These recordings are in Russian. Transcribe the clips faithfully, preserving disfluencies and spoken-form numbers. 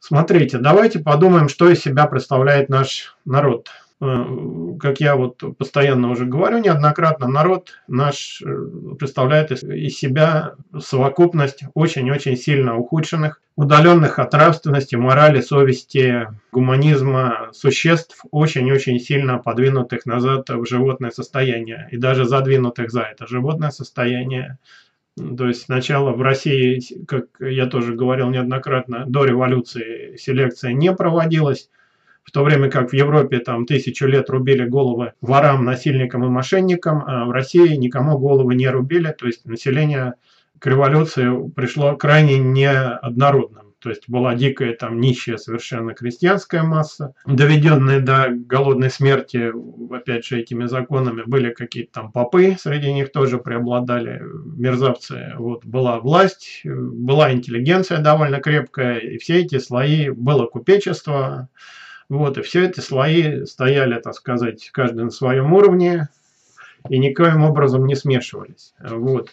Смотрите, давайте подумаем, что из себя представляет наш народ. Как я вот постоянно уже говорю неоднократно, народ наш представляет из себя совокупность очень-очень сильно ухудшенных, удаленных от нравственности, морали, совести, гуманизма существ, очень-очень сильно подвинутых назад в животное состояние и даже задвинутых за это животное состояние. То есть сначала в России, как я тоже говорил неоднократно, до революции селекция не проводилась, в то время как в Европе там тысячу лет рубили головы ворам, насильникам и мошенникам, а в России никому головы не рубили, то есть население к революции пришло крайне неоднородным. То есть была дикая, там, нищая совершенно крестьянская масса, доведенные до голодной смерти, опять же, этими законами, были какие-то там попы, среди них тоже преобладали мерзавцы. Вот была власть, была интеллигенция довольно крепкая, и все эти слои, было купечество, вот, и все эти слои стояли, так сказать, каждый на своем уровне, и никоим образом не смешивались. Вот.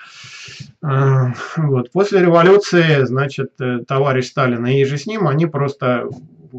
Вот. После революции, значит, товарищ Сталин и же с ним, они просто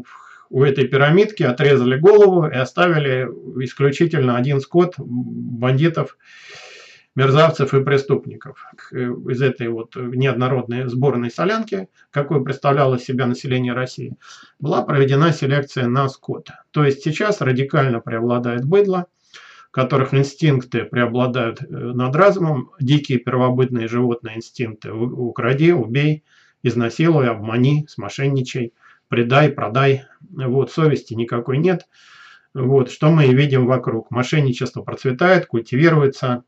у этой пирамидки отрезали голову и оставили исключительно один скот бандитов, мерзавцев и преступников. Из этой вот неоднородной сборной солянки, какой представляло из себя население России, была проведена селекция на скот. То есть сейчас радикально преобладает быдло, которых инстинкты преобладают над разумом, дикие первобытные животные инстинкты: укради, убей, изнасилуй, обмани, смошенничай, предай, продай. Вот, совести никакой нет. Вот, что мы и видим вокруг. Мошенничество процветает, культивируется.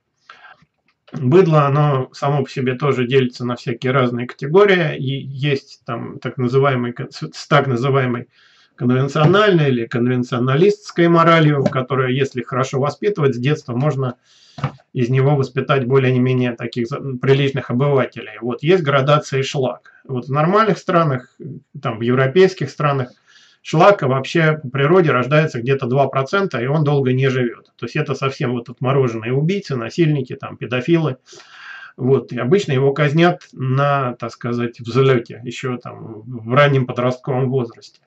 Быдло, оно само по себе тоже делится на всякие разные категории. И есть там так называемый, с так называемой конвенциональной или конвенционалистской моралью, которая, если хорошо воспитывать, с детства можно из него воспитать более-менее таких приличных обывателей. Вот есть градация и шлак. Вот в нормальных странах, там в европейских странах, шлака вообще по природе рождается где-то два процента, и он долго не живет. То есть это совсем вот отмороженные убийцы, насильники, там, педофилы. Вот. И обычно его казнят на, так сказать, взлете, еще там в раннем подростковом возрасте.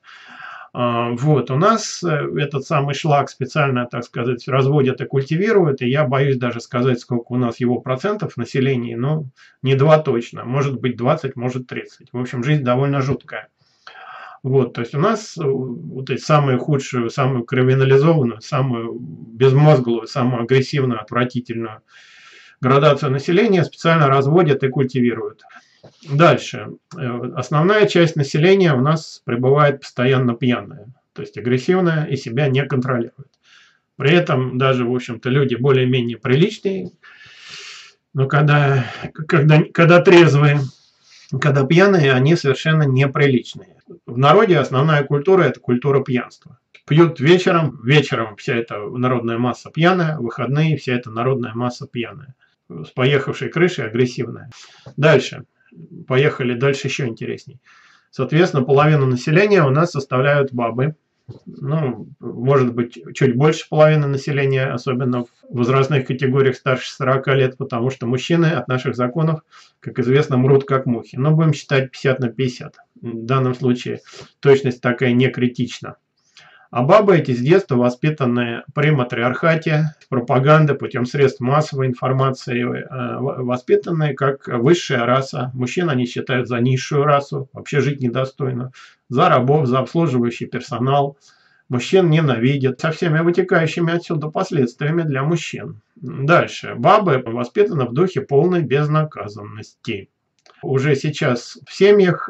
Вот, у нас этот самый шлак специально, так сказать, разводят и культивируют, и я боюсь даже сказать, сколько у нас его процентов в населении, но не два точно, может быть двадцать, может тридцать. В общем, жизнь довольно жуткая. Вот, то есть у нас вот эти самую худшую, самую криминализованную, самую безмозглую, самую агрессивную, отвратительную градацию населения специально разводят и культивируют. Дальше. Основная часть населения у нас пребывает постоянно пьяная, то есть агрессивная и себя не контролирует. При этом даже, в общем-то, люди более-менее приличные, но когда, когда, когда трезвые, когда пьяные, они совершенно неприличные. В народе основная культура – это культура пьянства. Пьют вечером, вечером вся эта народная масса пьяная, в выходные вся эта народная масса пьяная, с поехавшей крышей, агрессивная. Дальше. Поехали дальше, еще интересней. Соответственно, половину населения у нас составляют бабы. Ну, может быть, чуть больше половины населения, особенно в возрастных категориях старше сорока лет, потому что мужчины от наших законов, как известно, мрут как мухи. Но будем считать пятьдесят на пятьдесят. В данном случае точность такая не критична. А бабы эти с детства воспитанные при матриархате, пропаганды путем средств массовой информации, воспитанные как высшая раса. Мужчин они считают за низшую расу, вообще жить недостойно. За рабов, за обслуживающий персонал. Мужчин ненавидят, со всеми вытекающими отсюда последствиями для мужчин. Дальше. Бабы воспитаны в духе полной безнаказанности. Уже сейчас в семьях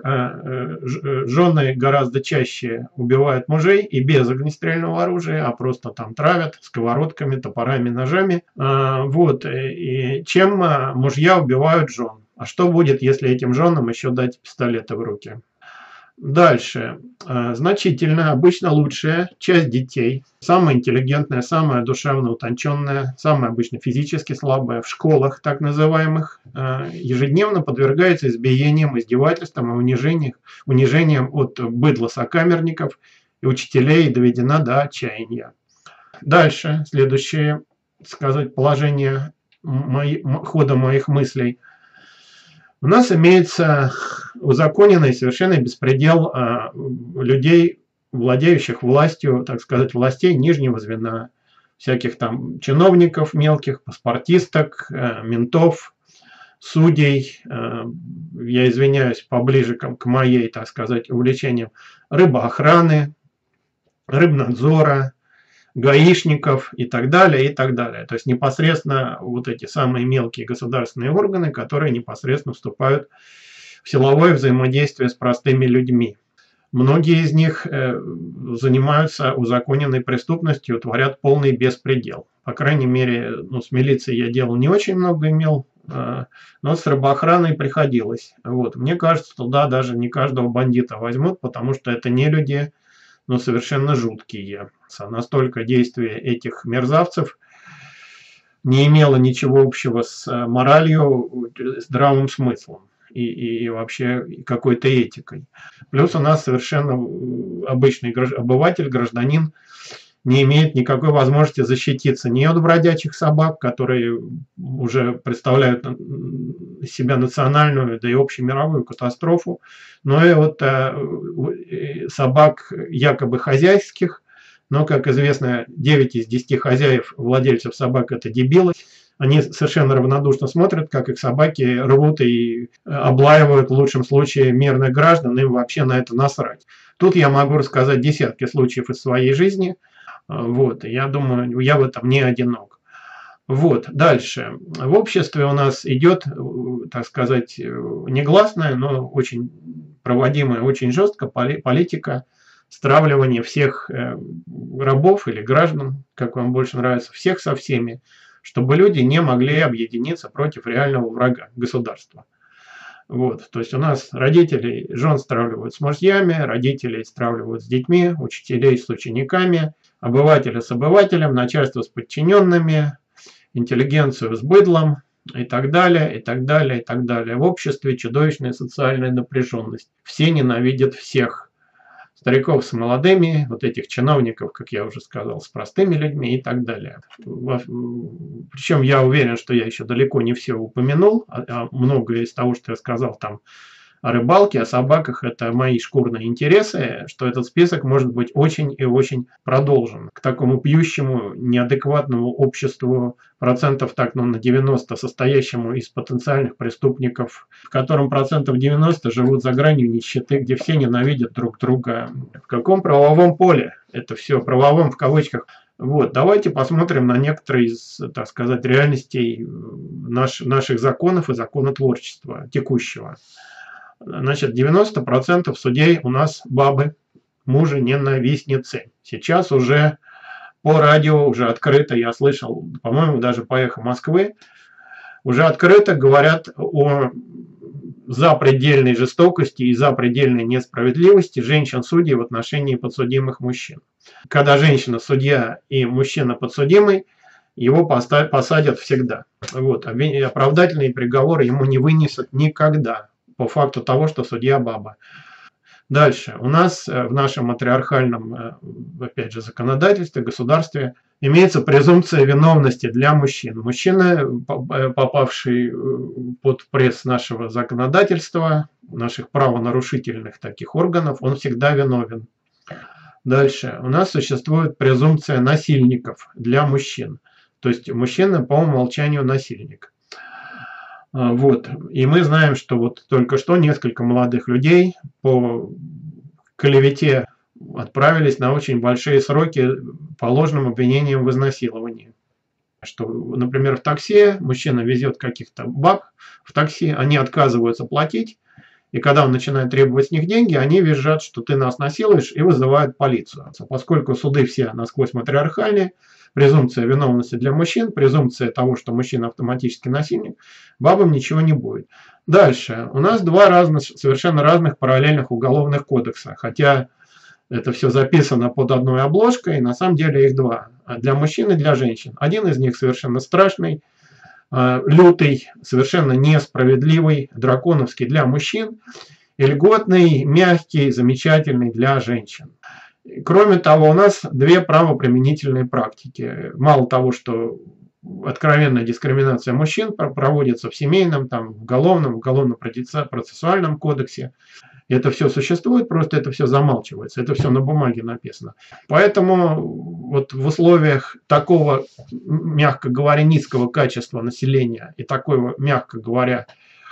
жены гораздо чаще убивают мужей и без огнестрельного оружия, а просто там травят сковородками, топорами, ножами. Вот. И чем мужья убивают жен. А что будет, если этим женам еще дать пистолеты в руки? Дальше. Значительно, обычно лучшая часть детей, самая интеллигентная, самая душевно утонченная, самая обычно физически слабая, в школах так называемых, ежедневно подвергается избиениям, издевательствам и унижениям, унижениям от быдло-сокамерников и учителей, и доведена до отчаяния. Дальше, следующее, сказать, положение мои, хода моих мыслей. У нас имеется узаконенный совершенно беспредел а, людей, владеющих властью, так сказать, властей нижнего звена, всяких там чиновников мелких, паспортисток, а, ментов, судей, а, я извиняюсь, поближе к, к моей, так сказать, увлечениям, рыбоохраны, рыбнадзора, гаишников и так далее, и так далее. То есть непосредственно вот эти самые мелкие государственные органы, которые непосредственно вступают в силовое взаимодействие с простыми людьми. Многие из них э, занимаются узаконенной преступностью, творят полный беспредел. По крайней мере, ну, с милицией я делал не очень много имел, э, но с рыбоохраной приходилось. Вот. Мне кажется, туда даже не каждого бандита возьмут, потому что это не люди, но совершенно жуткие. Настолько действие этих мерзавцев не имело ничего общего с моралью, здравым смыслом и, и, и вообще какой-то этикой. Плюс у нас совершенно обычный обыватель, гражданин, не имеет никакой возможности защититься ни от бродячих собак, которые уже представляют себя национальную, да и общемировую катастрофу, но и от э, собак якобы хозяйских, но, как известно, девять из десяти хозяев, владельцев собак – это дебилы. Они совершенно равнодушно смотрят, как их собаки рвут и облаивают в лучшем случае мирных граждан, им вообще на это насрать. Тут я могу рассказать десятки случаев из своей жизни. Вот, я думаю, я в этом не одинок. Вот, дальше. В обществе у нас идет, так сказать, негласная, но очень проводимая, очень жестко политика стравливания всех рабов или граждан, как вам больше нравится, всех со всеми, чтобы люди не могли объединиться против реального врага государства. Вот, то есть у нас родителей, жен стравливают с мужьями, родителей стравливают с детьми, учителей с учениками, обывателя с обывателем, начальство с подчиненными, интеллигенцию с быдлом и так далее, и так далее, и так далее. В обществе чудовищная социальная напряженность. Все ненавидят всех. Стариков с молодыми, вот этих чиновников, как я уже сказал, с простыми людьми и так далее. Причем я уверен, что я еще далеко не все упомянул, а многое из того, что я сказал там о рыбалке, о собаках, это мои шкурные интересы, что этот список может быть очень и очень продолжен. К такому пьющему, неадекватному обществу процентов так, ну, на девяносто, состоящему из потенциальных преступников, в котором процентов девяносто живут за гранью нищеты, где все ненавидят друг друга. В каком правовом поле? Это все правовом в кавычках. Вот, давайте посмотрим на некоторые из, так сказать, реальностей наш, наших законов и законотворчества текущего. Значит, девяносто процентов судей у нас бабы, мужи-ненавистницы. Сейчас уже по радио, уже открыто, я слышал, по-моему, даже по «Эхо Москвы», уже открыто говорят о запредельной жестокости и запредельной несправедливости женщин-судей в отношении подсудимых мужчин. Когда женщина-судья и мужчина-подсудимый, его посадят всегда. Вот, оправдательные приговоры ему не вынесут никогда. По факту того, что судья баба. Дальше. У нас в нашем матриархальном, опять же, законодательстве, государстве имеется презумпция виновности для мужчин. Мужчина, попавший под пресс нашего законодательства, наших правонарушительных таких органов, он всегда виновен. Дальше. У нас существует презумпция насильников для мужчин. То есть мужчина по умолчанию насильник. Вот. И мы знаем, что вот только что несколько молодых людей по клевете отправились на очень большие сроки по ложным обвинениям в изнасиловании. Что, например, в такси мужчина везет каких-то баб в такси, они отказываются платить, и когда он начинает требовать с них деньги, они визжат, что ты нас насилуешь, и вызывают полицию. Поскольку суды все насквозь матриархальные, презумпция виновности для мужчин, презумпция того, что мужчина автоматически насильник, бабам ничего не будет. Дальше. У нас два разных, совершенно разных параллельных уголовных кодекса, хотя это все записано под одной обложкой, на самом деле их два. Для мужчин и для женщин. Один из них совершенно страшный, лютый, совершенно несправедливый, драконовский для мужчин, и льготный, мягкий, замечательный для женщин. Кроме того, у нас две правоприменительные практики. Мало того, что откровенная дискриминация мужчин проводится в семейном, там, в уголовном, в уголовно-процессуальном кодексе. Это все существует, просто это все замалчивается, это все на бумаге написано. Поэтому вот в условиях такого, мягко говоря, низкого качества населения и такого, мягко говоря,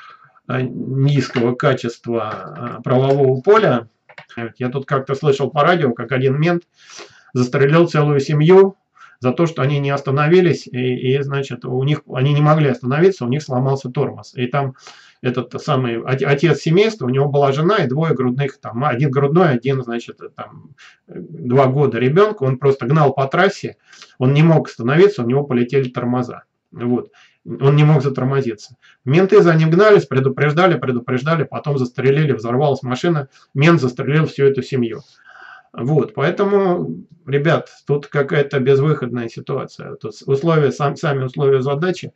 низкого качества правового поля, я тут как-то слышал по радио, как один мент застрелил целую семью за то, что они не остановились, и, и значит, у них, они не могли остановиться, у них сломался тормоз. И там этот самый отец семейства, у него была жена и двое грудных, там, один грудной, один, значит, там, два года ребенка, он просто гнал по трассе, он не мог остановиться, у него полетели тормоза. Вот. Он не мог затормозиться. Менты за ним гнались, предупреждали, предупреждали, потом застрелили, взорвалась машина, мент застрелил всю эту семью. Вот, поэтому, ребят, тут какая-то безвыходная ситуация. Тут условия, сам, сами условия задачи,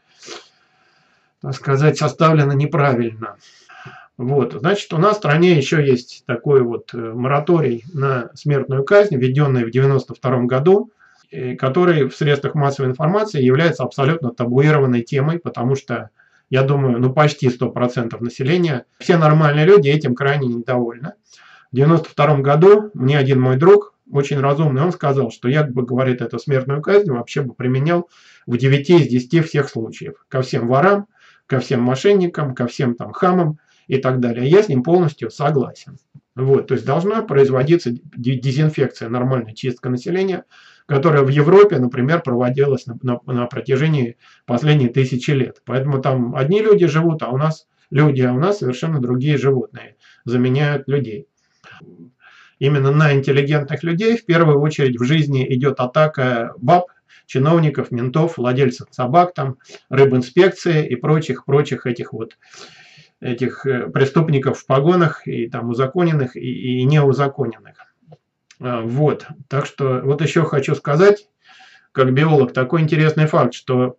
так сказать, составлены неправильно. Вот, значит, у нас в стране еще есть такой вот мораторий на смертную казнь, введенный в девяносто втором году, который в средствах массовой информации является абсолютно табуированной темой, потому что, я думаю, ну почти сто процентов населения, все нормальные люди этим крайне недовольны. В девяносто втором году мне один мой друг, очень разумный, он сказал, что я бы, говорит, эту смертную казнь вообще бы применял в девяти из десяти всех случаев. Ко всем ворам, ко всем мошенникам, ко всем там хамам и так далее. Я с ним полностью согласен. Вот, то есть должна производиться дезинфекция, нормальная чистка населения, которая в Европе, например, проводилась на, на, на протяжении последних тысячи лет. Поэтому там одни люди живут, а у нас люди, а у нас совершенно другие животные заменяют людей. Именно на интеллигентных людей в первую очередь в жизни идет атака баб, чиновников, ментов, владельцев собак, там, рыбинспекции и прочих-прочих этих вот этих преступников в погонах, и там узаконенных, и, и неузаконенных. Вот, так что вот еще хочу сказать, как биолог, такой интересный факт, что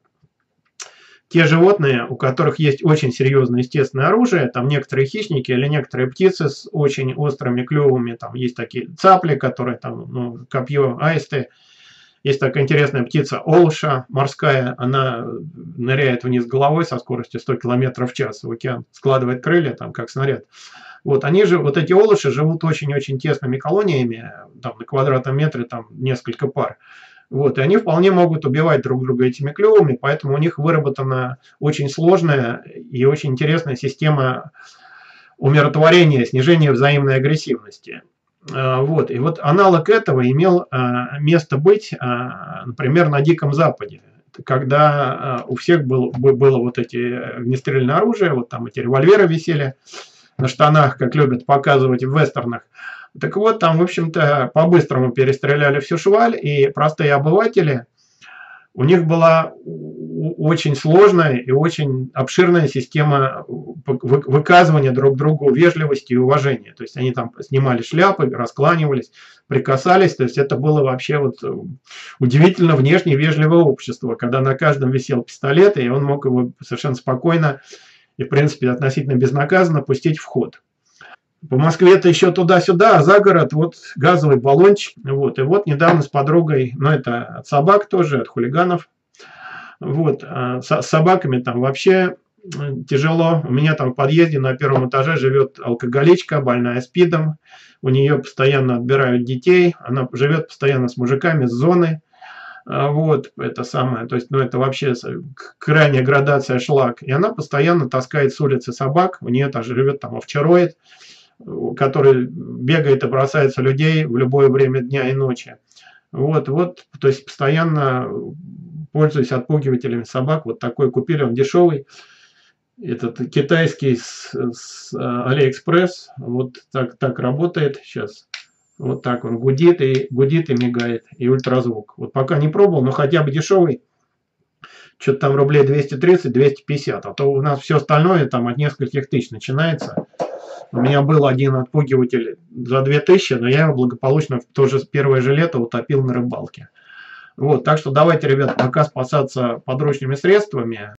те животные, у которых есть очень серьезное естественное оружие, там некоторые хищники или некоторые птицы с очень острыми клювами, там есть такие цапли, которые там, ну, копье, аисты, есть такая интересная птица олша морская, она ныряет вниз головой со скоростью сто километров в час в океан, складывает крылья, там, как снаряд. Вот, они же, вот эти олуши живут очень-очень тесными колониями, там, на квадратном метре там несколько пар. Вот, и они вполне могут убивать друг друга этими клювами, поэтому у них выработана очень сложная и очень интересная система умиротворения, снижения взаимной агрессивности. Вот, и вот аналог этого имел место быть, например, на Диком Западе, когда у всех был, было вот эти огнестрельное оружие, вот там эти револьверы висели на штанах, как любят показывать в вестернах. Так вот, там, в общем-то, по-быстрому перестреляли всю шваль, и простые обыватели, у них была очень сложная и очень обширная система выказывания друг другу вежливости и уважения. То есть они там снимали шляпы, раскланивались, прикасались. То есть это было вообще вот удивительно внешне вежливое общество, когда на каждом висел пистолет, и он мог его совершенно спокойно и, в принципе, относительно безнаказанно пустить в ход. По Москве-то еще туда-сюда, а за город вот газовый баллончик. Вот. И вот недавно с подругой, ну это от собак тоже, от хулиганов. Вот. А с собаками там вообще тяжело. У меня там в подъезде на первом этаже живет алкоголичка, больная СПИДом. У нее постоянно отбирают детей. Она живет постоянно с мужиками с зоны. Вот, это самое, то есть, ну, это вообще крайняя градация шлак. И она постоянно таскает с улицы собак. У нее тоже живет там овчароид, который бегает и бросается людей в любое время дня и ночи. Вот, вот, то есть постоянно пользуясь отпугивателями собак. Вот такой купили, он дешевый. Этот китайский с, с Алиэкспресс. Вот так, так работает сейчас. Вот так он гудит и гудит и мигает. И ультразвук. Вот пока не пробовал, но хотя бы дешевый. Что-то там рублей двести тридцать — двести пятьдесят. А то у нас все остальное там от нескольких тысяч начинается. У меня был один отпугиватель за две тысячи, но я его благополучно тоже первое же лето утопил на рыбалке. Вот, так что давайте, ребят, пока спасаться подручными средствами.